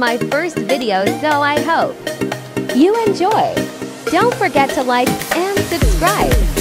my first video, so I hope you enjoy. Don't forget to like and subscribe.